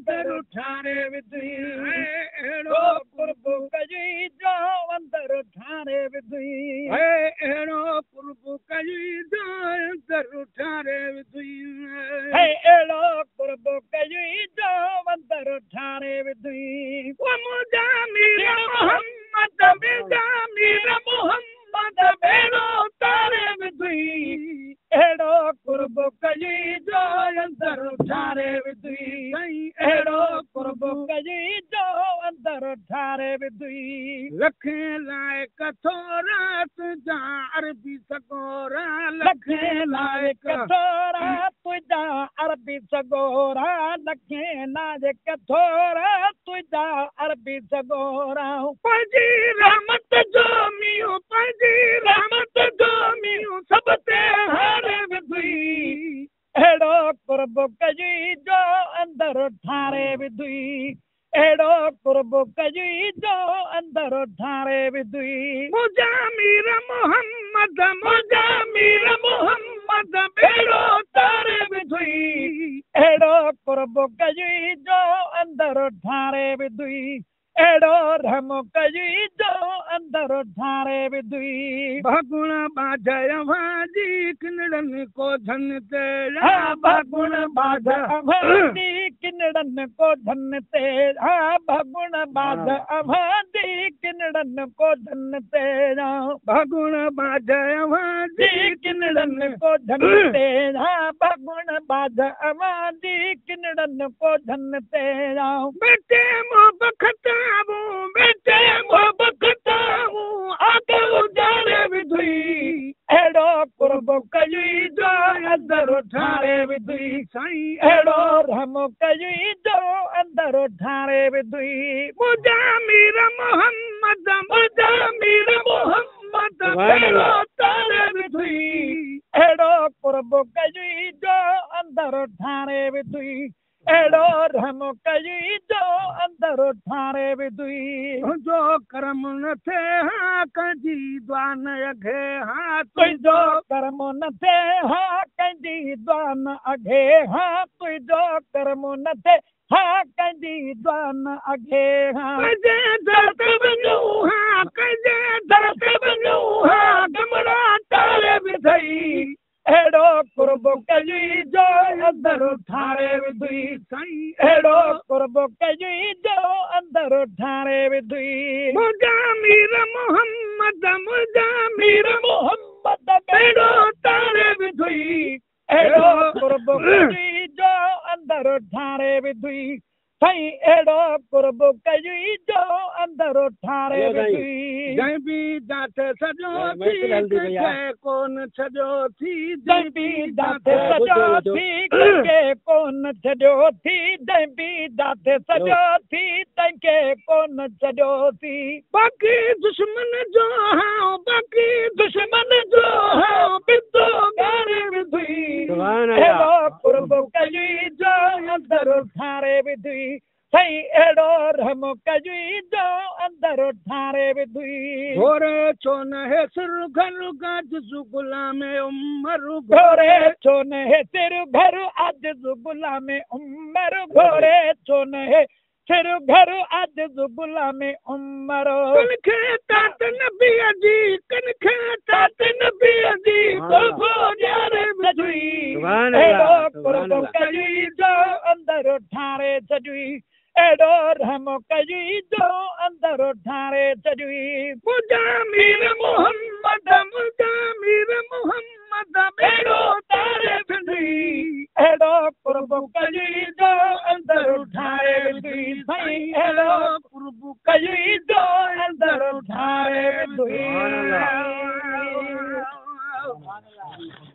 अंदर ठाणे विधई अहिड़ो कुर्ब कई जो अंदर ठाणे विधई अहिड़ो कुर्ब कई जो अंदर ठाणे विधई अहिड़ो कुर्ब कई जो अंदर ठाणे विधई मुंहिंजा मीर मोहम्मद मुंहिंजा मीर मोहम्मद भेड़ो तारे विधई अहिड़ो कुर्ब कई जो अंदर ठाणे विधई अहिड़ो कुर्ब कई जो अंदर ठाणे विधई लखे लाइ कथोरा तुंहिंजा अरबी सगोरा लखे लाइ कथोरा तुंहिंजा अरबी सगोरा लखे लाइ कथोरा तुंहिंजा अरबी सगोरा पंहिंजी रहमत जो मींहुं पंहिंजी रहमत जो मींहुं सभ ते हारे विधई अहिड़ो कुर्ब कई जो अंदर ठाणे विधई अहिड़ो कुर्ब कई जो अंदर ठाणे विधई मुंहिंजा मीर मोहम्मद मुंहिंजा मीर मोहम्मद भेड़ो तारे विधई अहिड़ो कुर्ब कई जो अंदर ठाणे विधई अहिड़ो रहम कई जो अंदर ठाणे विधई भगुण बाझय भाजी किनड़नि को धन ते भगुण बाझ भाजी किनड़नि को धन ते भगुण बाझ भाजी किनड़नि को धन ते भगुण बाझय भाजी किनड़नि को धन ते भगुण बाझ भाजी किनड़नि को धन ते बेटे मो बखता बेटे आगे उजाड़े विधई अहिड़ो कुर्ब कई जो अंदर ठाणे विधई साईं अहिड़ो रहम कई जो अंदर ठाणे विधई मुंहिंजा मीर मोहम्मद मुंहिंजा मीर मोहम्मद भेड़ो तारे विधई अहिड़ो कुर्ब कई जो अंदर ठाणे विधई अहिड़ो रहम कई जो अंदर ठाणे विधई तुंहिंजो कर्म न थिए हा कंहिंजी दुआ न अघे हा तुंहिंजो कर्म न थिए हा कंहिंजी दुआ न अघे हा तुंहिंजो कर्म न थिए हा कंहिंजी दुआ न अघे हा कंहिंजे दर ते वञूं हा कंहिंजे दर ते वञूं हा गमड़ा तारे विधई अहिड़ो कुर्ब कई जो अंदर ठाणे विधई साईं अहिड़ो कुर्ब कई जो अंदर ठाणे विधई मुंहिंजा मीर मोहम्मद मुंहिंजा मीर मोहम्मद भेड़ो तारे विधई अहिड़ो कुर्ब कई जो अंदर ठाणे विधई साईं अहिड़ो कुर्ब कई जो अंदर ठाणे विधई जंहिं बि जात सॼो थी कोन छॾियो थी जंहिं बि जात सॼो थी कंहिंखे कोन छॾियो थी जंहिं बि जात सॼो थी तंहिंखे कोन छॾियो थी बाक़ी दुश्मन जो हां बाक़ी दुश्मन जो हां बिंदो ॻारे विधई अहिड़ो कुर्ब कई जो अंदर ठाणे विधई साईं अहिड़ो रहम कई जो अंदर ठाणे विधई घोरे छो न हे सिर घर गज गुलाम उमर घोरे छो न हे सिर घर अज गुलाम उमर घोरे छो न हे सिर घर अज गुलाम उमर कनखे तात नबी जी कनखे तात नबी जी तोहफो ॾियारे विधई अहिड़ो कुर्ब कई जो अंदर ठाणे छॾी अहिड़ो रहम कई जो अंदर ठाणे छॾी मुंहिंजा मीर मोहम्मद मुंहिंजा मीर मोहम्मद भेड़ो तारे विधई अहिड़ो कुर्ब कई जो अंदर ठाणे विधई साईं अहिड़ो कुर्ब कई जो अंदर ठाणे विधई